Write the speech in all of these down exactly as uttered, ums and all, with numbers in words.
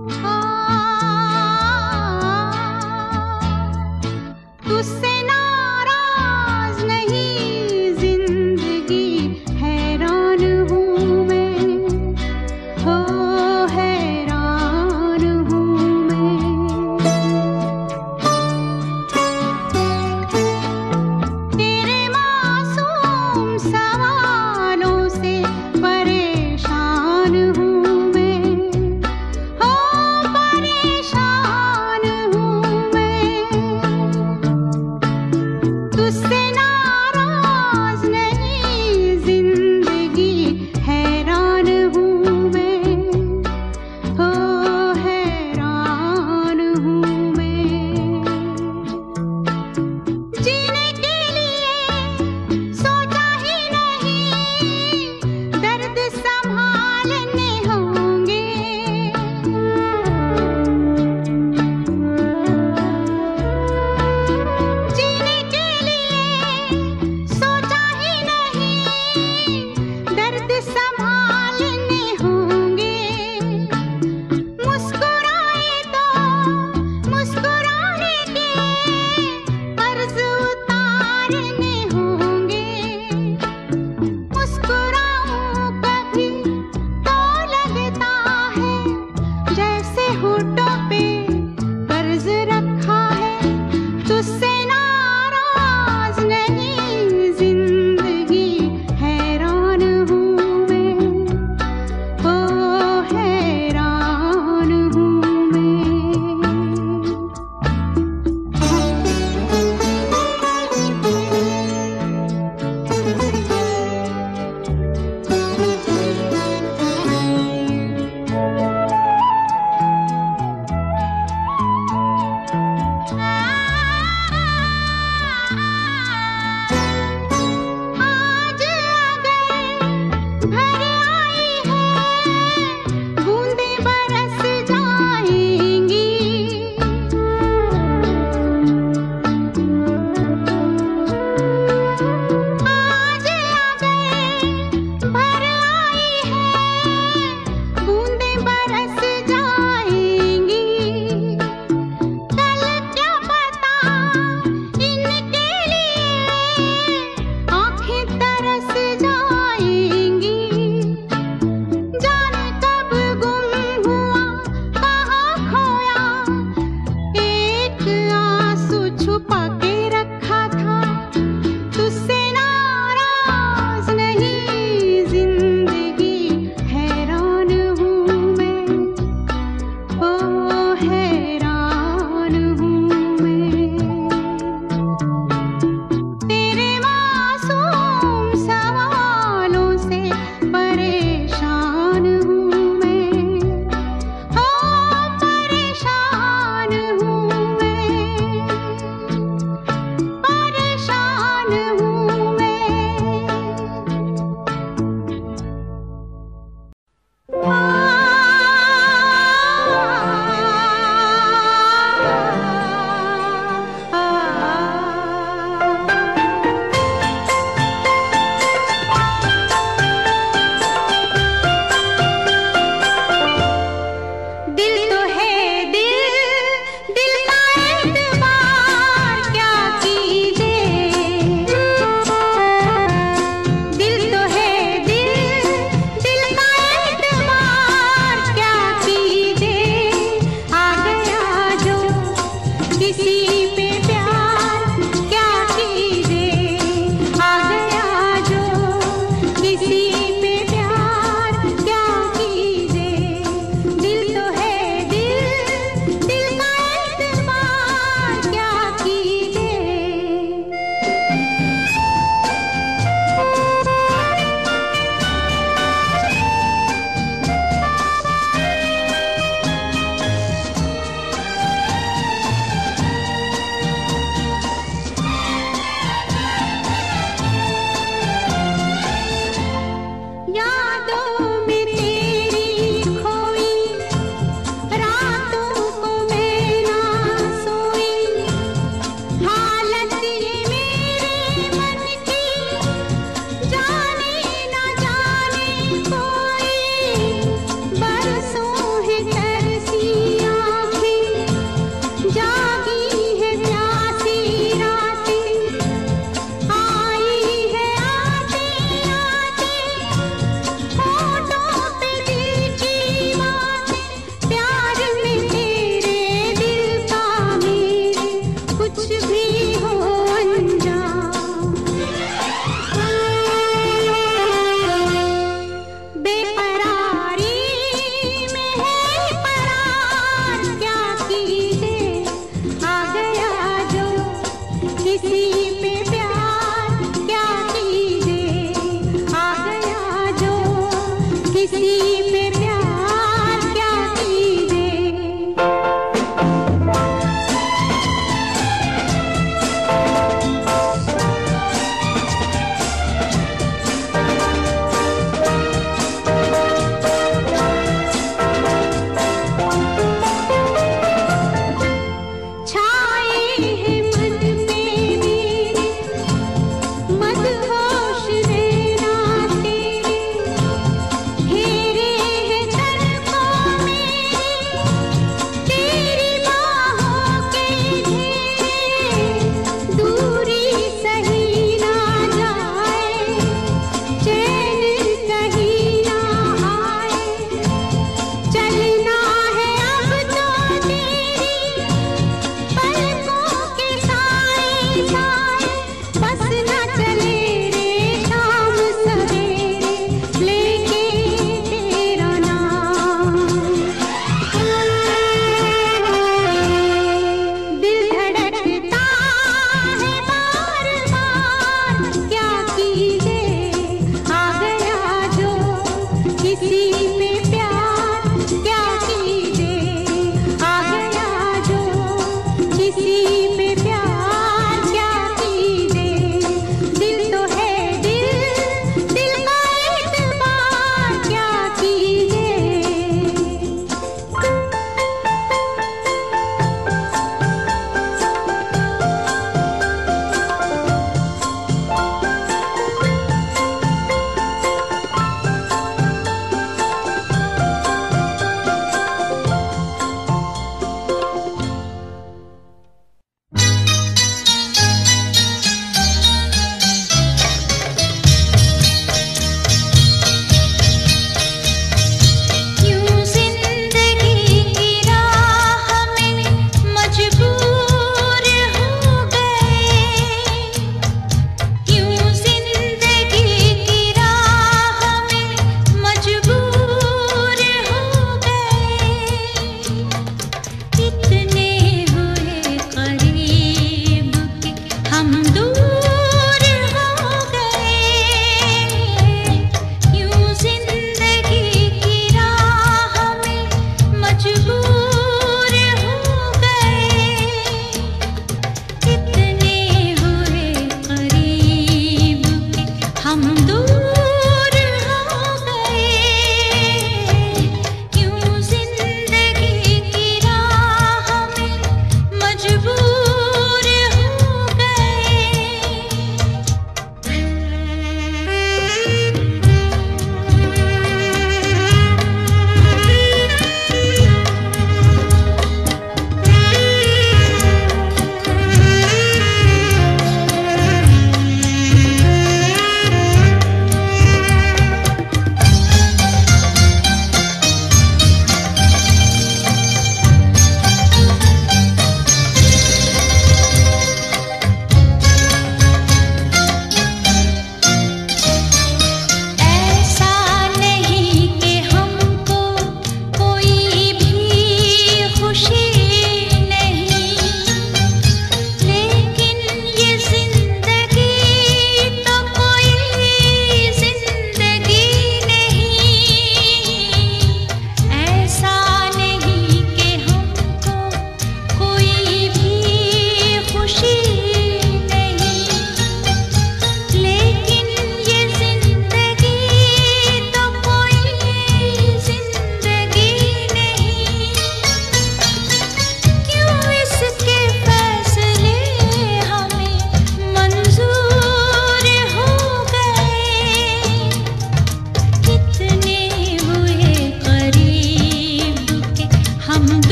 तुझसे नाराज नहीं जिंदगी, हैरान हूँ मैं, हो हैरान हूँ मैं। तेरे मासूम सवालों से परेशान हूँ मैं, हो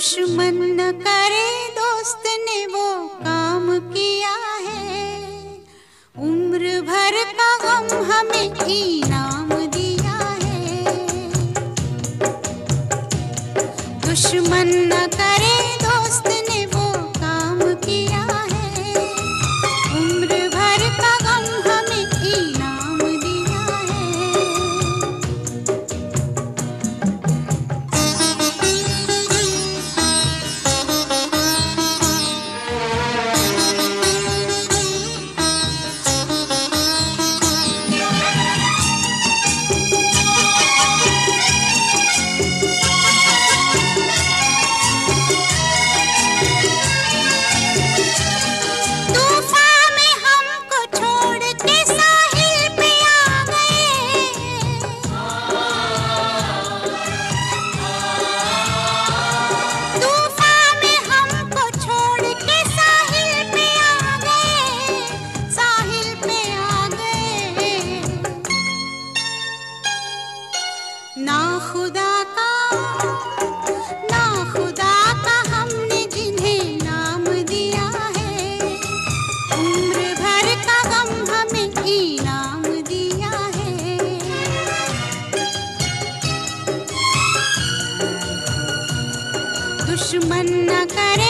दुश्मन न करे दोस्त ने वो काम किया है, उम्र भर का गम हमें इनाम दिया है। दुश्मन न करे दोस्त ने वो काम किया है, उम्र भर का गम हमें इनाम दिया है। ना खुदा का ना खुदा का हमने जिन्हें नाम दिया है, उम्र भर का गम हमें इनाम दिया है। दुश्मन न करे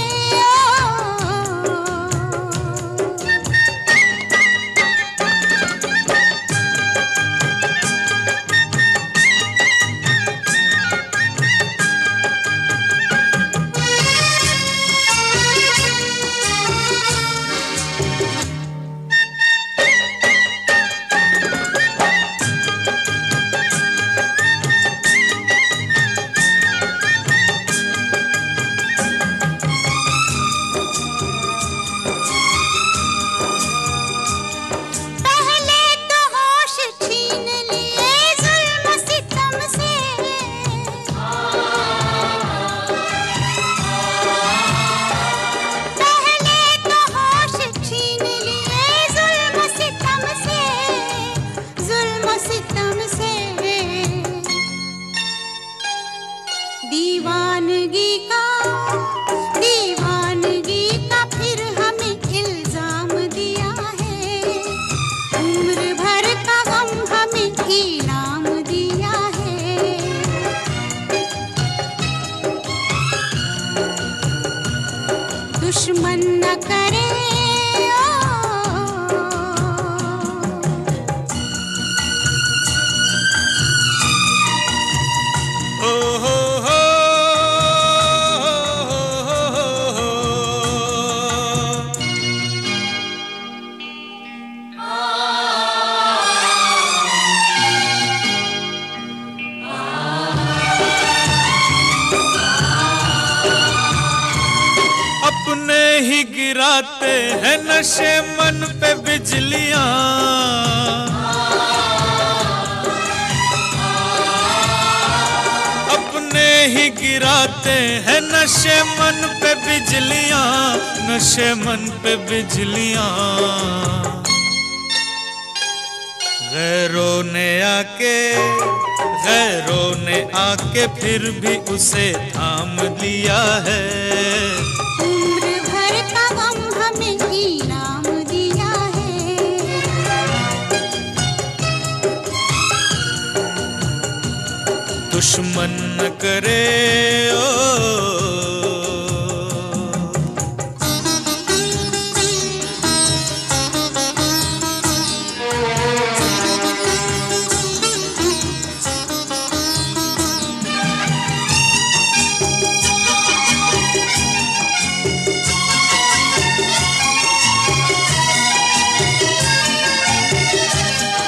दीवानगी का दीवानगी का फिर हमें इल्जाम दिया है, उम्र भर का गम हमें इनाम दिया है। दुश्मन न करे अपने ही गिराते हैं नशे मन पे बिजलियां, अपने ही गिराते हैं नशे मन पे बिजलियां, नशे मन पे बिजलियां। गैरों ने आके गैरों ने आके फिर भी उसे थाम लिया है, उम्र भर का गम हमें इनाम दिया है। दुश्मन न करे ओ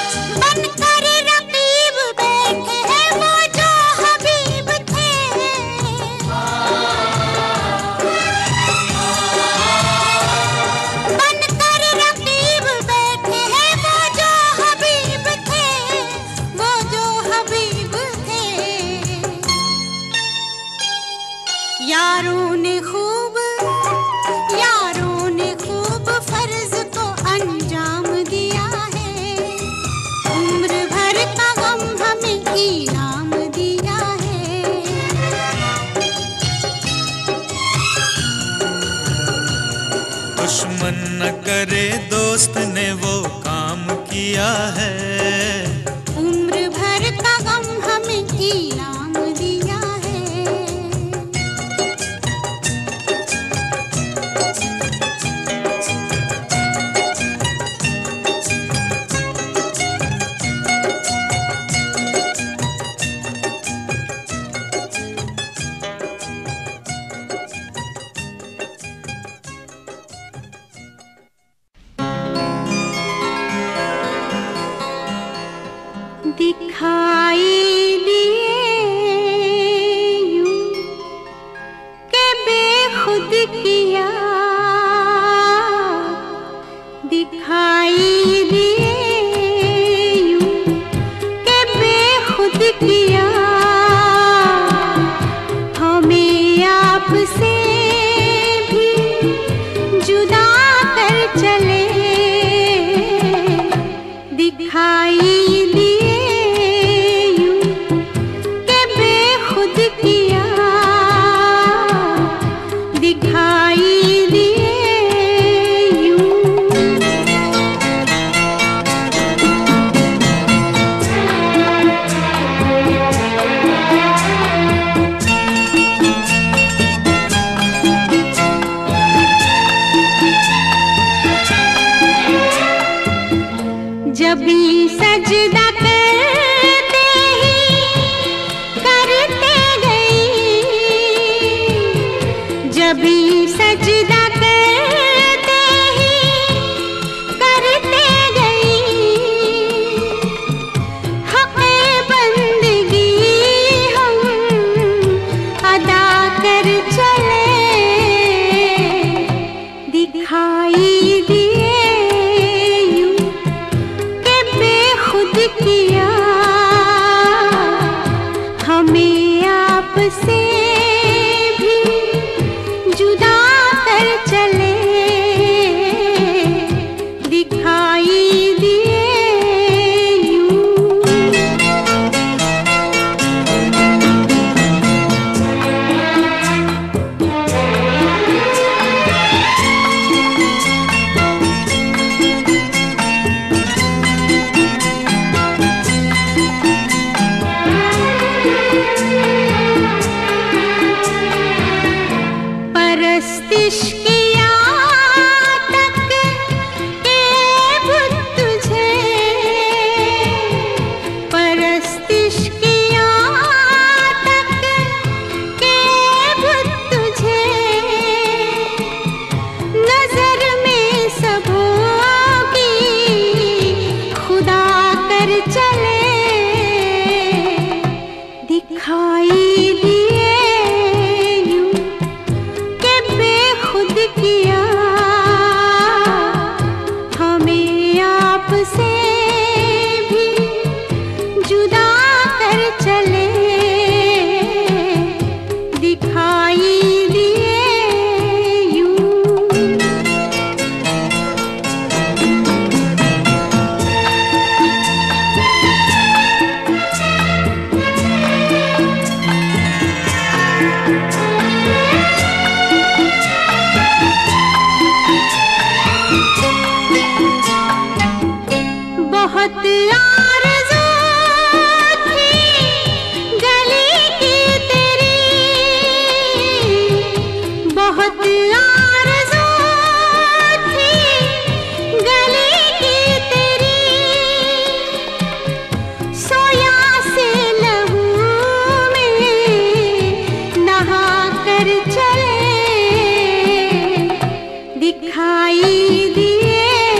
बनकर रकीब बैठे हैं वो जो हबीब थे, दुश्मन न करे दोस्त ने वो काम किया है। उम्र भर का गम हमें इनाम दिया है। दिखाई दिए यूं के बेखुद किया, दिखाई दिए यूं के बेखुद किया, हमें आपसे भी जुदा कर चले। दिखाई जभी सजदा करते ही करते गई, जभी सजदा करते ही करते गई, हक़े बंदगी हम अदा कर चले। दिखाई दिए किया, हमें आपसे भी जुदा कर चले। दिखाई दिए यूं परस्तिश किया तक के बुत तुझे, परस्तिश किया तक के बुत तुझे, नजर में सबों की खुदा कर चले। दिखाई दिए किया, हमें आपसे भी जुदा कर चले। दिखाई दिए यूं बहुत आरज़ू थी गली की तेरी, बहुत आरज़ू थी गली की तेरी, सोया से लहू में नहा कर चले। दिखाई दिए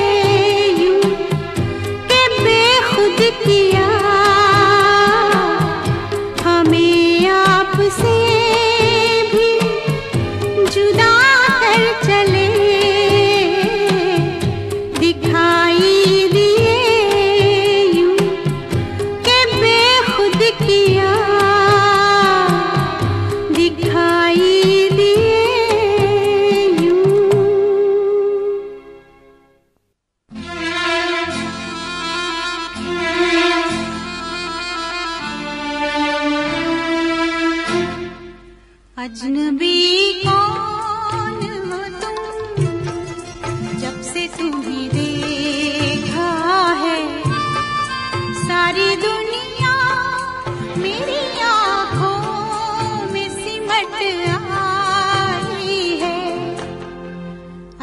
किया, हमें आपसे भी जुदा कर चले। दिखाई दिए यूं के बेखुद किया, दिखाई दिए यूं।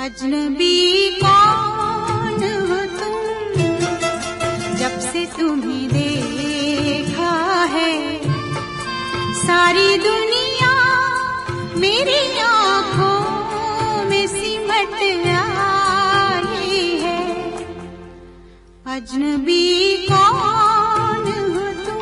अजनबी कौन हो तुम, जब से तुम्हें देखा है सारी दुनिया मेरी आँखों में सिमट आई है। अजनबी कौन हो तुम।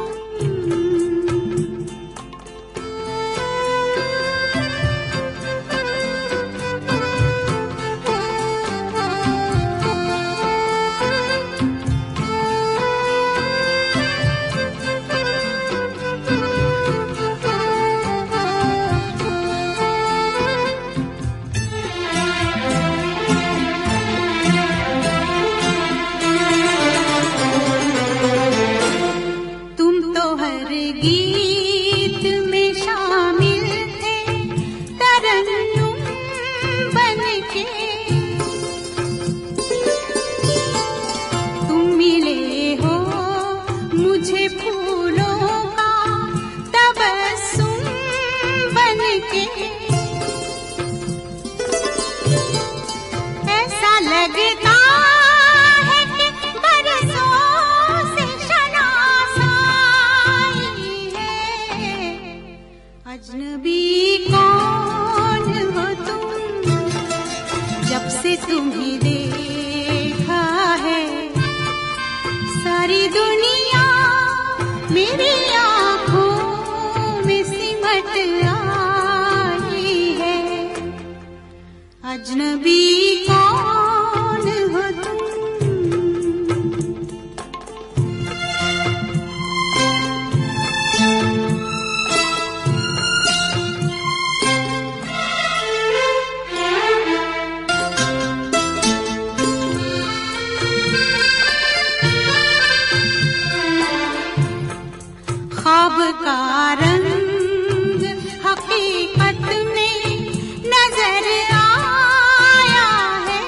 गीत में शामिल थे तरन्नुम बनके, तुम मिले हो मुझे फूलों का तबस्सुम बनके। ऐसा लगता अजनबी कौन हो तुम, जब से तुम्हें देखा है सारी दुनिया मेरी आँखों में सिमट आई है। अजनबी कौन हो तुम। ख्वाब का रंग हकीकत में नजर आया है,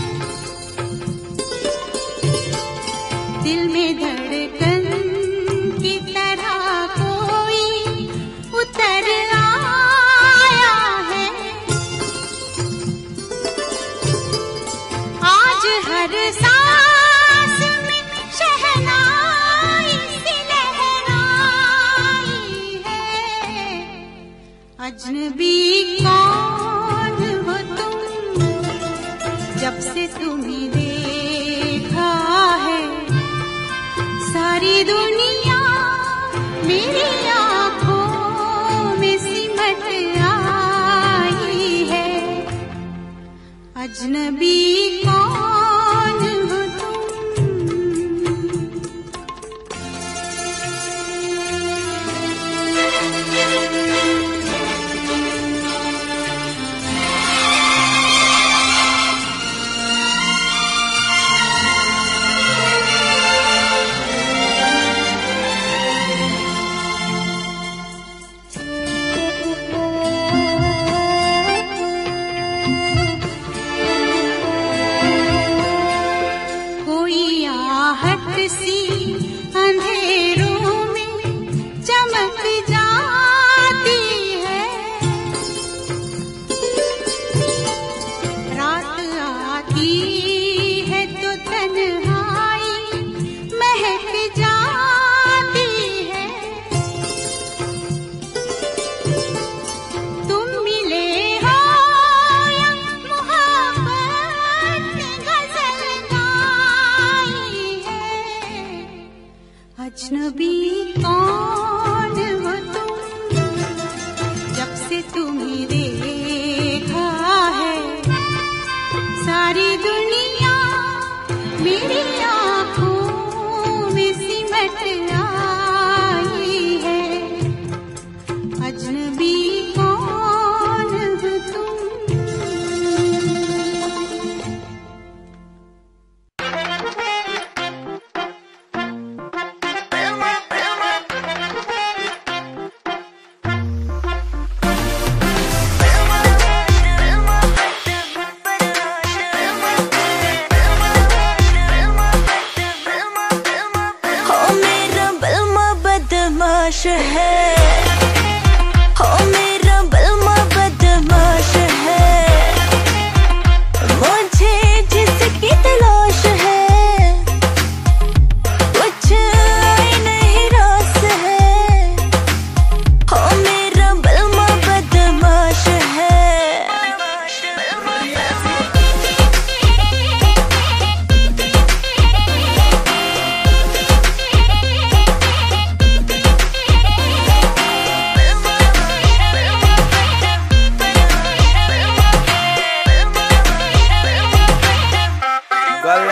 दिल में धड़कन की तरह कोई उतर आया है। आज हर सांस में शहनाई सी अजनबी कौन हो तुम, जब से तुम्हें देखा है सारी दुनिया मेरी आँखों में सिमट आई है। अजनबी कौन हो तुम। सी अंधेरों में चमक जाती है, रात आती है तो तन्हाई महक जाती है। तुम मिले हो या मोहब्बत ने गजल गाई है। अजनबी कौन हो तुम, जब से तुम्हें देखा है सारी दुनिया मेरी आँखों में सिमट आई है। अजनबी कौन हो तुम।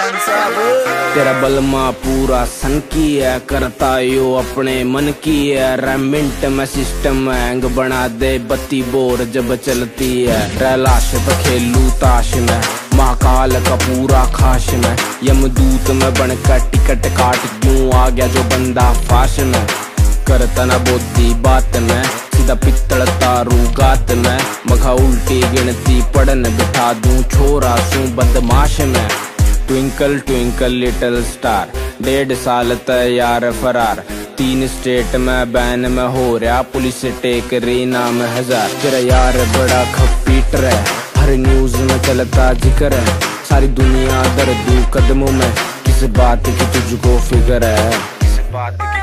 तेरा बलमा पूरा सन की है, करता यो अपने मन की है। रेमिंट में सिस्टम हैंग बना दे बत्ती बोर जब चलती है। रैलाश पे खेलू ताश में, महाकाल का पूरा खाश में। यमदूत में बनकर टिकट काट क्यों आ गया जो बंदा फाश में। करता ना बोधी बात में, सीधा पित्तल तारू गात में। मखा उल्टी गिनती पढ़न बिठा दूं छोरा सू बदमाश में। ट्विंकल ट्विंकल लिटिल स्टार, डेढ़ साल तैयार फरार। तीन स्टेट में बैन में हो रहा पुलिस टेक रही नाम हजार। तेरा यार बड़ा खपीटर है, हर न्यूज में चलता जिक्र है। सारी दुनिया दर्दू कदमों में, किस बात की तुझको फिक्र है। किस बात की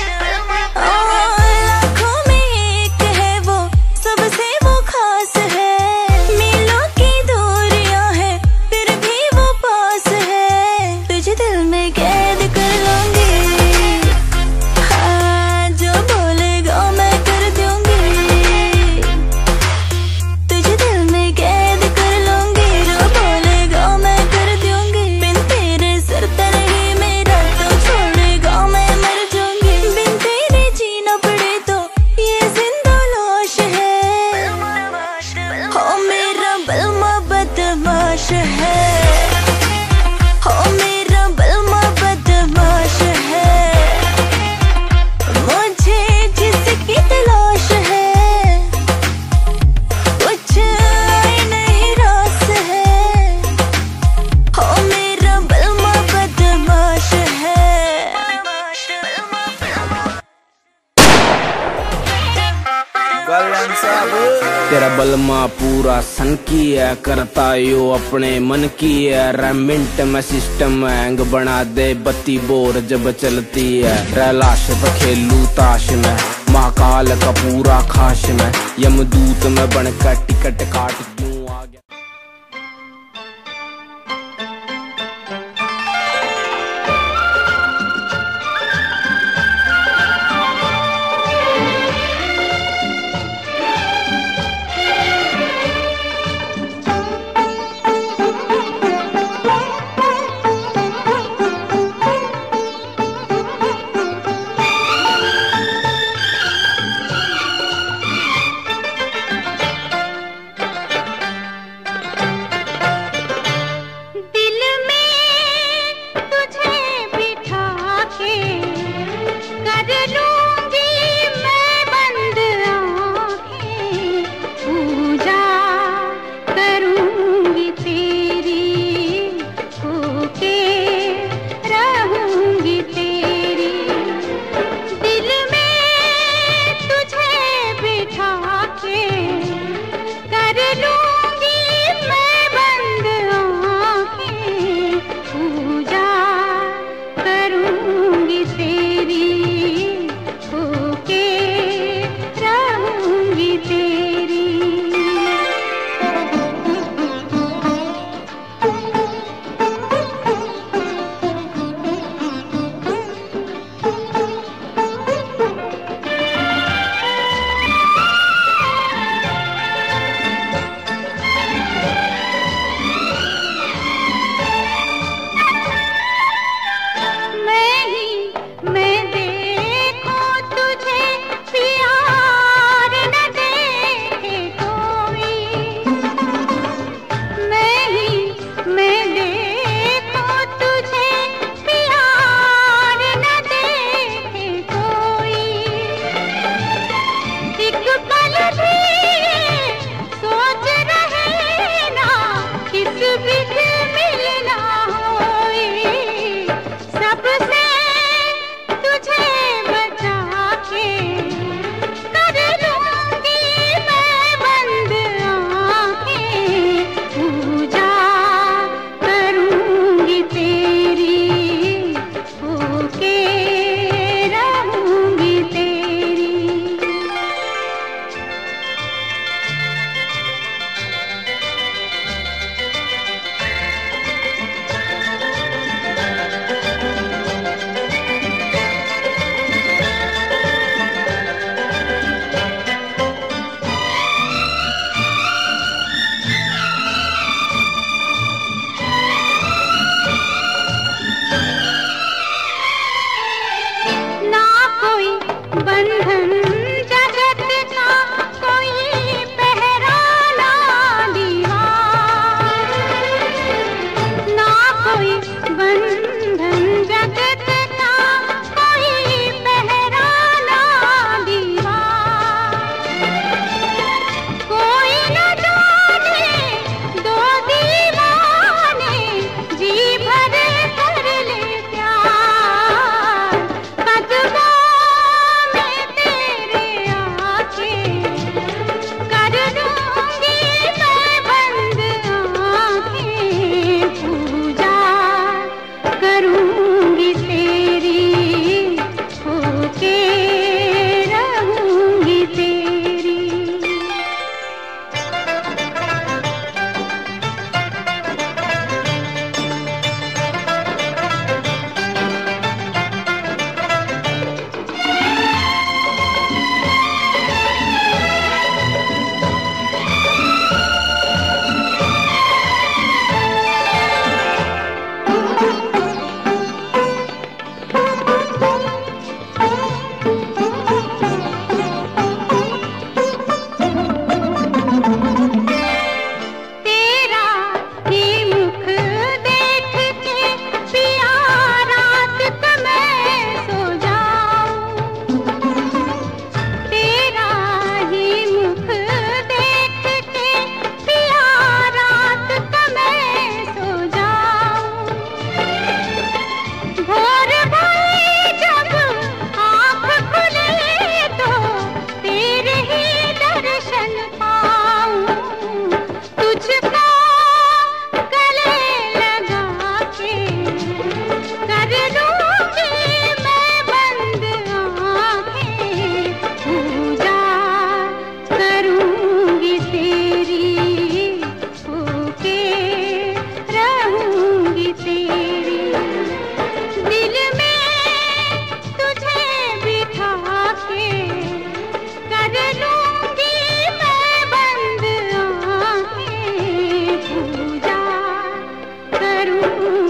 तेरा बलमा पूरा सन की है, करता यो अपने मन की है। रेमिंट में सिस्टम हैंग बना दे बत्ती बोर जब चलती है। रैलाश पे खेलू ताश में, महाकाल का पूरा खाश में। यमदूत में बनकर टिकट काट क्यों आ गया।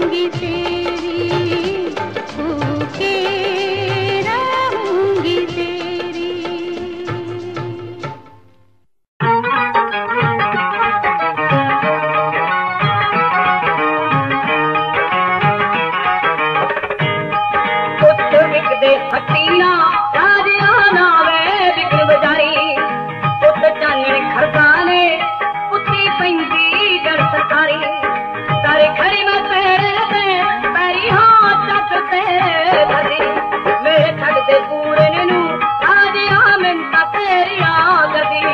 रहूंगी तेरी, भूखे रहूंगी तेरी। पुत्त विकदे हट्टियां राजियां वे बिकन बजारी, पुत्त चानण खरदाने पुत्ती पैंदी गड़ सरकारी। तारे खड़ी मैं तेरे ते पैरी हां चक ते धरी, मेरे छड़ दे पूरे नू राजियां मिंता तेरिया गदी।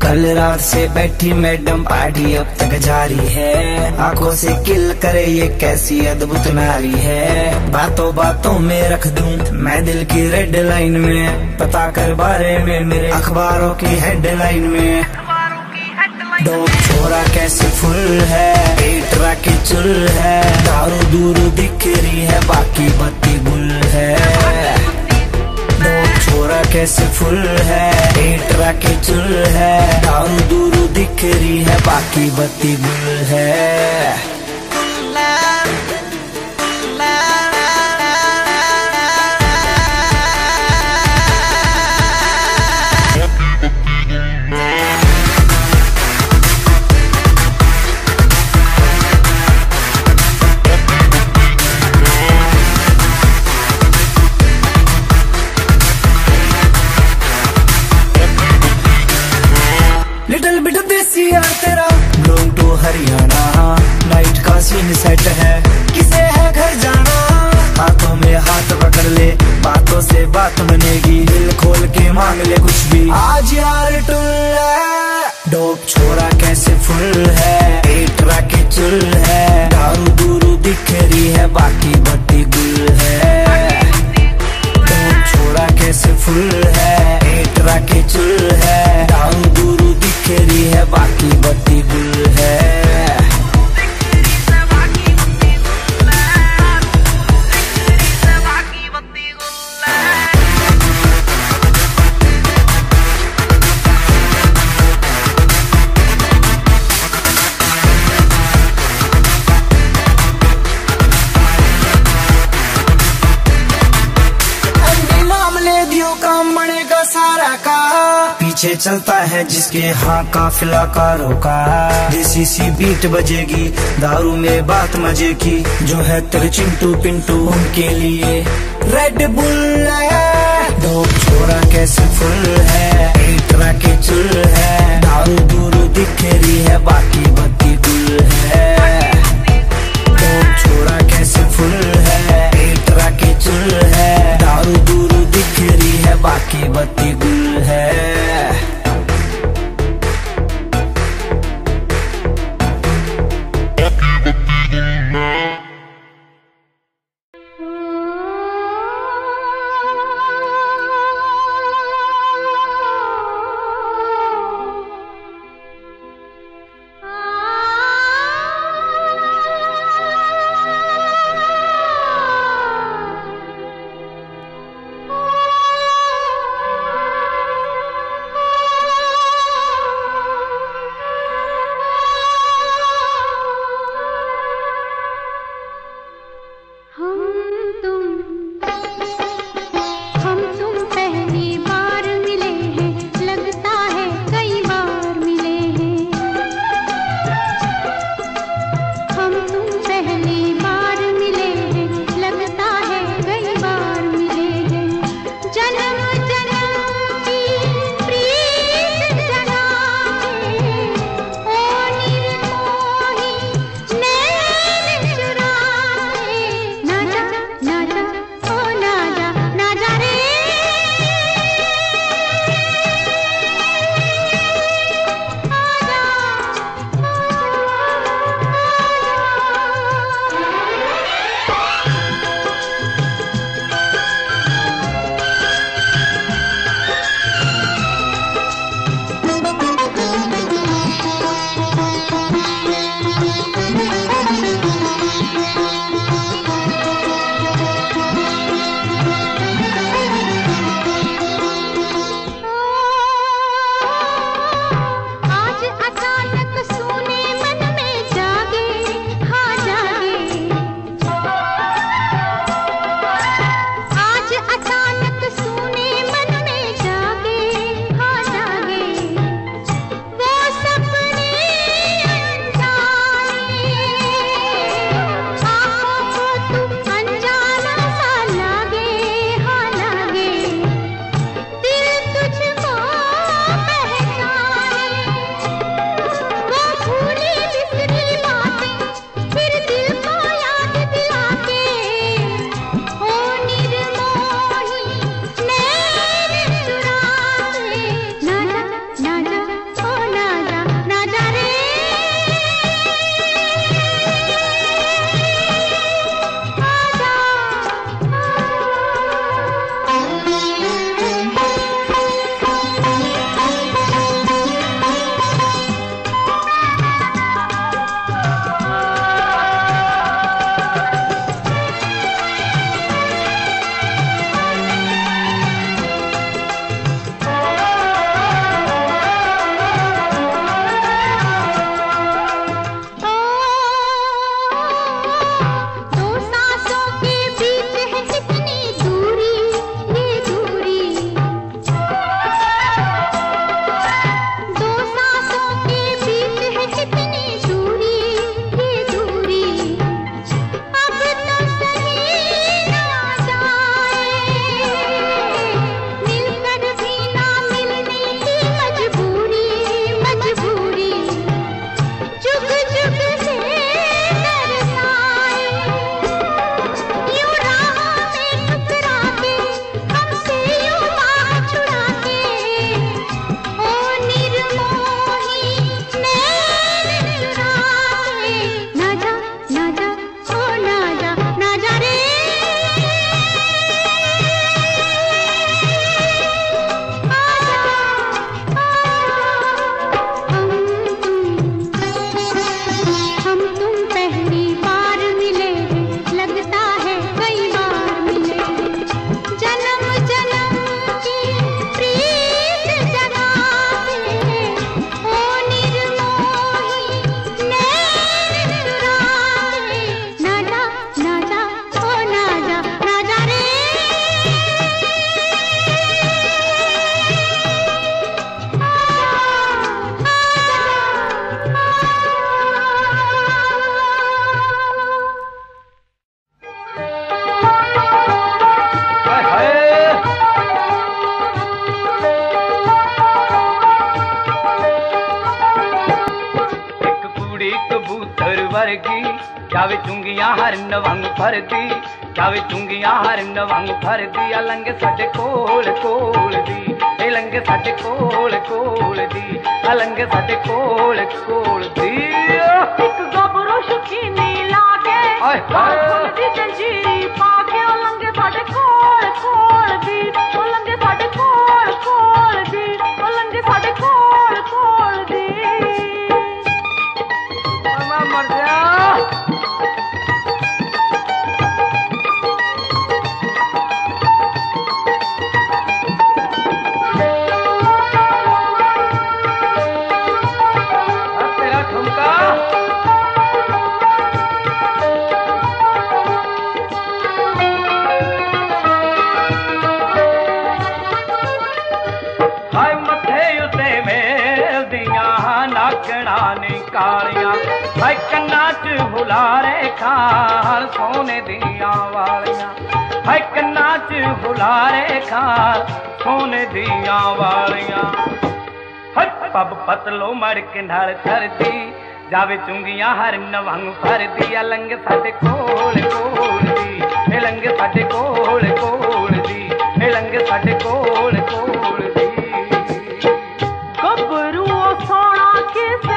कल रात से बैठी मैडम पार्टी अब तक जारी है, आंखों से किल करे ये कैसी अद्भुत नारी है। बातों बातों में रख दूं मैं दिल की रेड लाइन में, पता कर बारे में मेरे अखबारों की हेडलाइन में। डोप छोरा कैसे फुल है, पेटरा की चुल है, दारू दूर दिख रही है बाकी बत्ती गुल है। डोप छोरा कैसे फुल है, पेटरा की चुल है, दारू दूर दिख रही है बाकी बत्ती गुल है। लिटिल बिट देसी यार तेरा बिलोंग टू हरियाणा, नाइट का सीन सेट है किसे है घर जाना। हाथों में हाथ पकड़ ले बातों से बात बनेगी, दिल खोल के मांग ले कुछ भी आज यार टुल है। डोप छोरा कैसे फुल है, पेटरा की चुल है, दारू दूरू दिख रही है बाकी बत्ती गुल है। डोप छोरा कैसे फुल है, पेटरा की चुल है, दारू दूरू दिख रही है बाकी बत्ती गुल है। काम बनेगा सारा का, पीछे चलता है जिसके हाँ काफिला कारों का। देसी सी बीट बजेगी दारू में बात मजे की, जो है तेरे चिंटू पिंटू उनके लिए रेड बुल है। डोप छोरा कैसे फुल है, पेटरा के चुल है, दारू दूरू दिख रही है बाकी बत्ती गुल है। डोप छोरा कैसे फुल है, पेटरा के चुल है, दारू दूरू दिख रही है बाकी बत्ती गुल है। आ वर्गी जावे चुंगियां हरन वांग फरदी जावे चुंगियां हरन वांग फरदी अलंग साडे कोल कोल दी ए लंग साडे कोल कोल दी अलंग साडे कोल कोल दी एक गबरू शकीनी लागे फुल दी जंजीरी पाके अलंग साडे कोल कोल दी अलंग साडे कोल कोल दी अलंग साडे कोल कोल दी मैं मर जा कालियां हाय कन्ना च हुलारे खार सोने दियां वालियां हाय कन्ना च हुलारे खार सोने दियां वालियां हाय पब पतलो मड़ के नाल करदी जावे चुंगियां हरन वांग फरदी अलंग साडे कोल कोल दी ए लंग साडे कोल कोल दी ए लंग साडे कोल कोल दी गबरू सोना किसे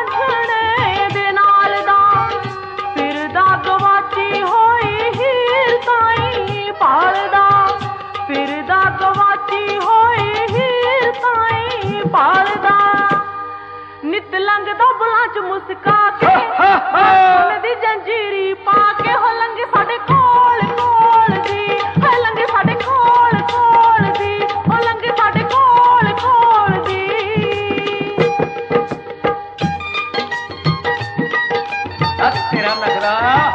गवाची होई हीर ताई पालदा फिरदा गवाची होई हीर ताई पालदा नित लंघदा बुलां च मुस्का के सोने दी जंजीरी पाके हो लंघे साडे कोल कोल दी है लंघे साडे कोल कोल दी हो लंघे साडे कोल कोल दी तेरा नगरा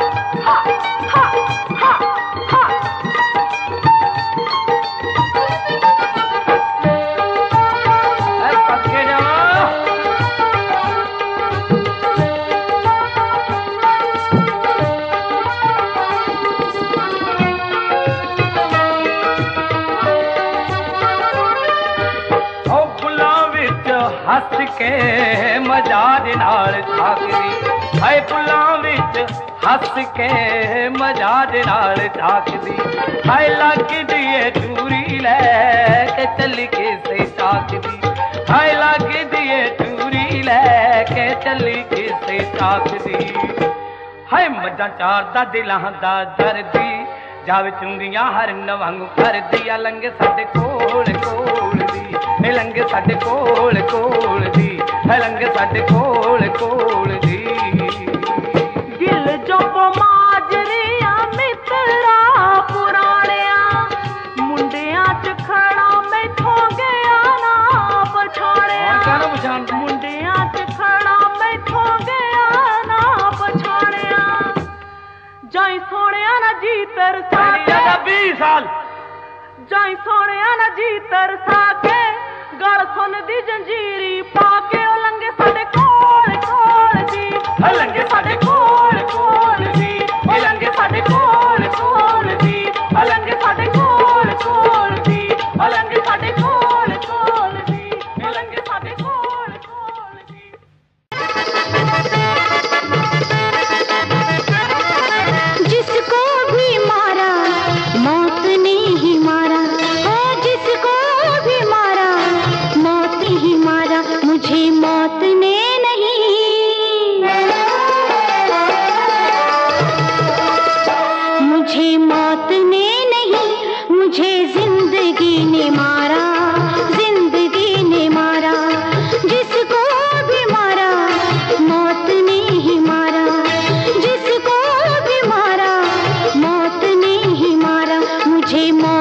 हस के मजाज नाल झाकदी हाय फुल्लां विच हस के मजाज नाल झाकदी हाय लगदी ए चूरी लैके चली किसे ताकदी हाय लगदी ए चूरी लैके चली किसे ताकदी हाय मजा चारदा दिलां दा दर्दी जावे चुंगियां हरन वांग फरदी अलंग साडे कोल कोल दी ए लंग साडे कोल कोल दी ए लंग साडे कोल कोल दी दिल जो माजरिया मित्रा पुराणिया मुंडिया च खड़ा मैथों गया ना पछाणिया मुंडिया च खड़ा मैथों गया ना पछाणिया जाई सोनिया ना जी तरसा के बीस साल जाई सोनिया ना जी तरसा के गल सुन दी जंजीरी पाके ओ लंघे साडे कोल कोल दी ओ लंघे साडे कोल कोल दी ओ लंघे साडे कोल कोल दी ओ लंघे साडे कोल कोल दी ओ लंघे साडे कोल कोल दी ओ लंघे साडे कोल कोल दी जिसको भी मारा मौत ने ही मारा ओ जिसको भी मारा मौत ही मारा मुझे मौत ने नहीं मुझे मौत ने नहीं मुझे जिंदगी ने मारा जिंदगी ने मारा जिसको भी मारा मौत ने ही मारा जिसको भी मारा मौत ने ही मारा मुझे